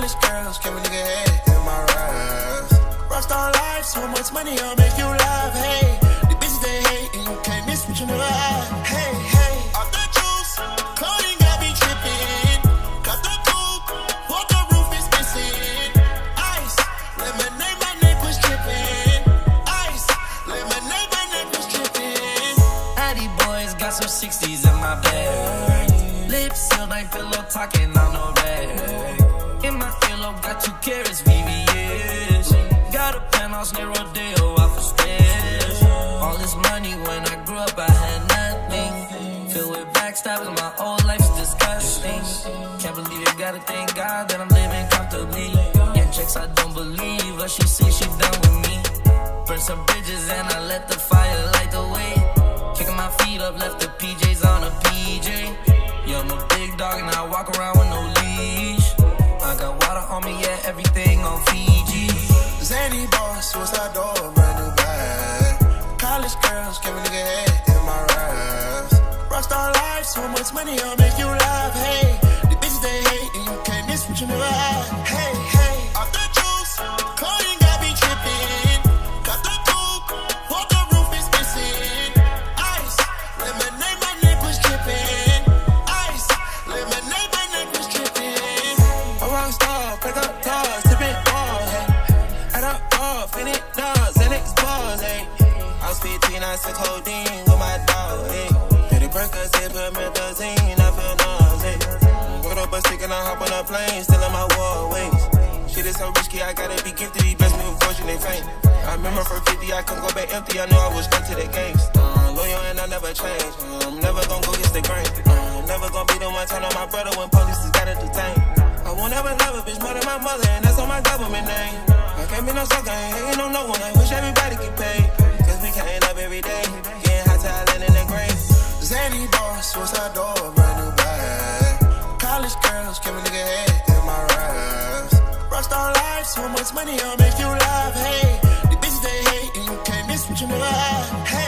College girls, give me nigga head in my raps. Rockstar life, so much money, I'll make you laugh. Hey, the bitches they hate, and you can't miss what you never had. Hey, hey, off the juice, clothing got me tripping. Cut the coupe, what the roof is missing. Ice, lemonade, my neck was tripping. Ice, lemonade, my neck was tripping. Addy boys got some 60s in my bag. Lips sealed, ain't pillow talking on no rag. In my pillow, got 2 carats, VVS. Got a penthouse near Rodeo, off the stairs. All this money, when I grew up, I had nothing. Filled with backstabbing, my whole life's disgusting. Can't believe it, gotta thank God that I'm living comfortably. Yeah, checks I don't believe, but she say she done with me. Burn some bridges and I let the fire light the way. Kicking my feet up, left the PJs on a PJ. Yeah, I'm a big dog and I walk around with no leash. I got water on me, yeah, everything on Fiji. Zany boss, suicide door, brand new bag. College girls, give me nigga head in my raps. Rockstar life, so much money, I'll make you laugh. Hey, the bitches they hate, and you can't miss what you never had. Hey, hey, off the juice, clothing got me tripping. Cut the coupe, what the roof is missing. Ice, lemonade, my neck was tripping. Ice, lemonade, my neck was tripping. A rockstar, pick up toss, tipping balls, hey. Add up off, and it does, and it's balls, hey. I was 15, I took codeine with my dog, hey. Pretty Percocet, put methazine, I feel nauseous, hey. Put up a stick and I hop on a plane, still in my wall waist. Shit is so risky, I gotta be gifted, he blessed me with fortune and fame. I remember for 50, I couldn't go back empty, I knew I was stuck to the games. Loyal and I never change, I'm never gonna go against the grain. Never gonna be the one turn on my brother when police just gotta detain. I won't ever love a bitch more than my mother, and that's on my government name. I can't be no sucker, ain't hating on no one, I wish everybody could pay. Cause we can't up every day, getting hot talent in the grave. Zany boss, suicide door, brand new bag. College girls, give me nigga head in my raps. Rockstar life, so much money, I'll make you laugh. Hey, the bitches they hate, and you can't miss what you never had. Hey.